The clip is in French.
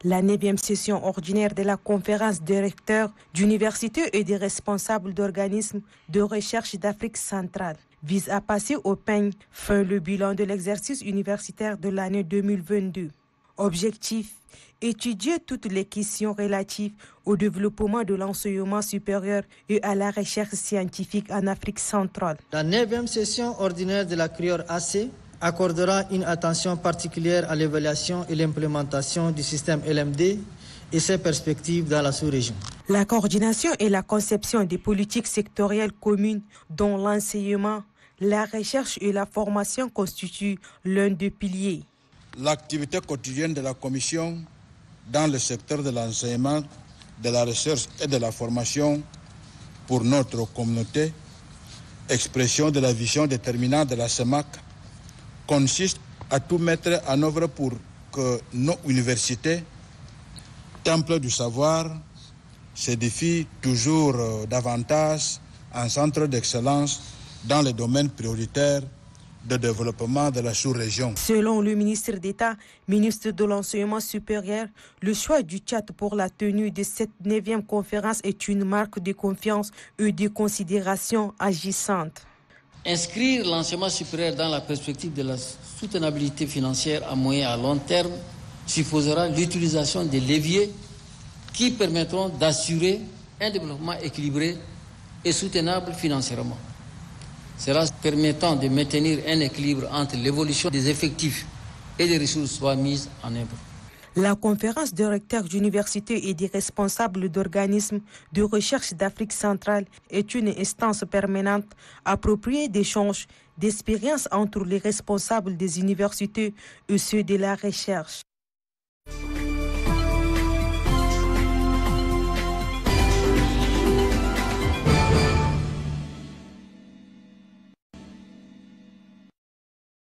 La 9e session ordinaire de la conférence des recteurs d'universités et des responsables d'organismes de recherche d'Afrique centrale vise à passer au peigne fin le bilan de l'exercice universitaire de l'année 2022. Objectif: étudier toutes les questions relatives au développement de l'enseignement supérieur et à la recherche scientifique en Afrique centrale. La 9e session ordinaire de la CRIOR AC accordera une attention particulière à l'évaluation et l'implémentation du système LMD et ses perspectives dans la sous-région. La coordination et la conception des politiques sectorielles communes dont l'enseignement, la recherche et la formation constituent l'un des piliers. L'activité quotidienne de la Commission dans le secteur de l'enseignement, de la recherche et de la formation pour notre communauté, expression de la vision déterminante de la CEMAC, consiste à tout mettre en œuvre pour que nos universités, temples du savoir, s'édifient toujours davantage en centre d'excellence dans les domaines prioritaires de développement de la sous-région. Selon le ministre d'État, ministre de l'Enseignement supérieur, le choix du Tchad pour la tenue de cette 9e conférence est une marque de confiance et de considération agissante. Inscrire l'enseignement supérieur dans la perspective de la soutenabilité financière à moyen et à long terme supposera l'utilisation des leviers qui permettront d'assurer un développement équilibré et soutenable financièrement. Cela permettant de maintenir un équilibre entre l'évolution des effectifs et des ressources soit mise en œuvre. La conférence des recteurs d'universités et des responsables d'organismes de recherche d'Afrique centrale est une instance permanente appropriée d'échanges, d'expériences entre les responsables des universités et ceux de la recherche.